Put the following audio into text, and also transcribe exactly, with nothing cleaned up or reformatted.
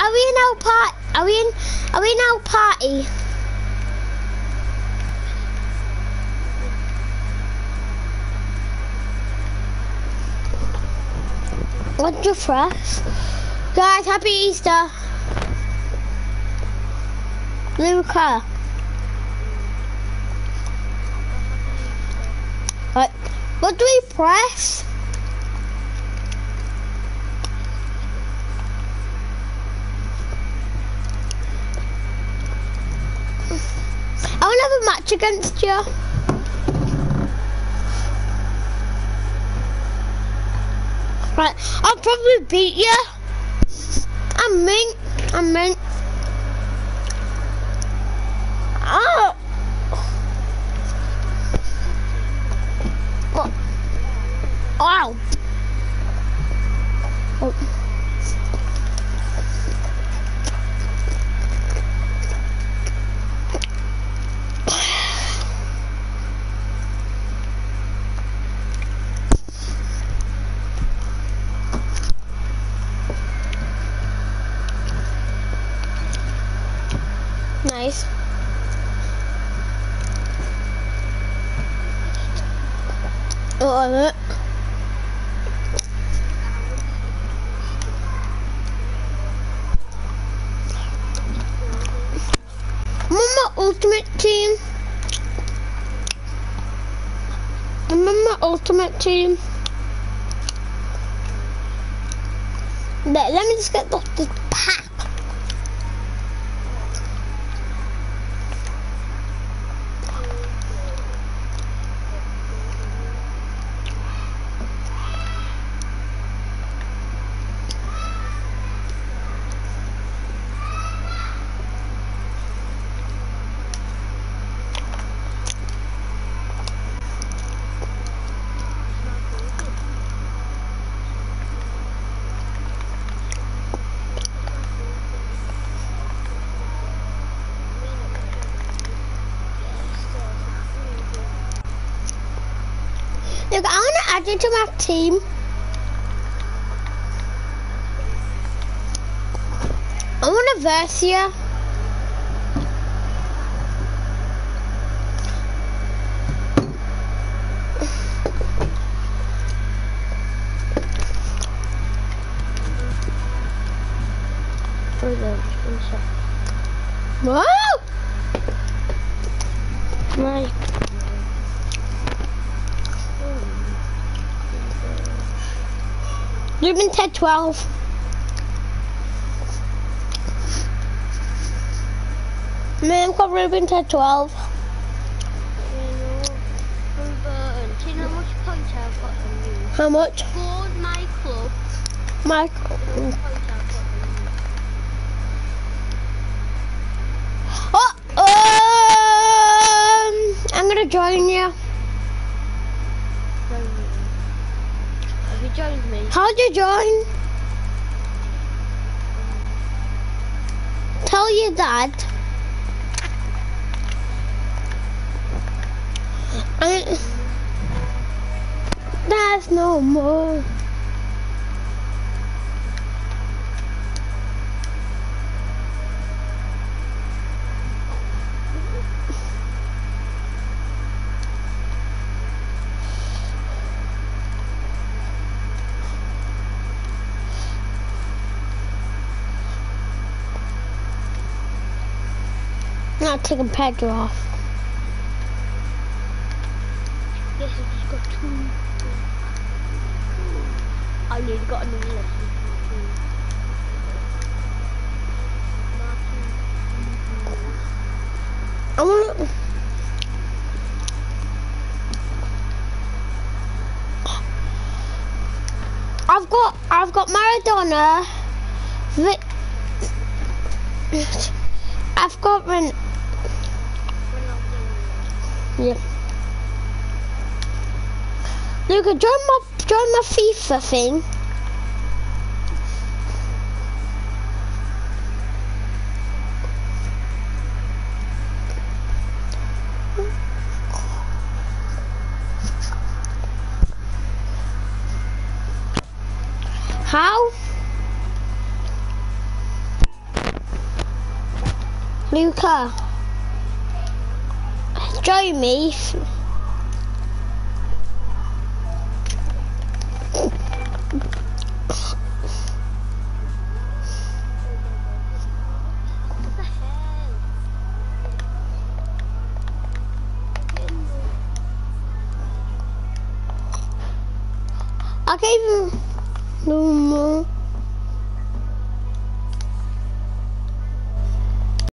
are we in our part? Are we in? Are we in our party? What'd you press? Guys, happy Easter. Luca. What? What do we press? I want to have a match against you. Right, I'll probably beat you. I'm mint. I'm mint. Oh. Oh. Ow. Oh. Nice. I love it. I'm on my ultimate team. I'm on my ultimate team. Let, let me just get the, the pack. Look, I want to add you to my team. I want to verse you. Whoa! My. Ruben Ted twelve. Man, I've got Ruben Ted twelve. Ruben, do you know how much points I've got from you? How much? For my club. My. Oh, um, I'm gonna join you. Have you joined me? How'd you join? Tell your dad. I, there's no more. Not taking Pedro off. Yes, I just got two. I nearly got another lesson. I want. I've got. I've got Maradona. Vic, I've got Ren. Yeah. Luca, join my join my FIFA thing. How? Luca. Join me. What the hell? I gave him no more.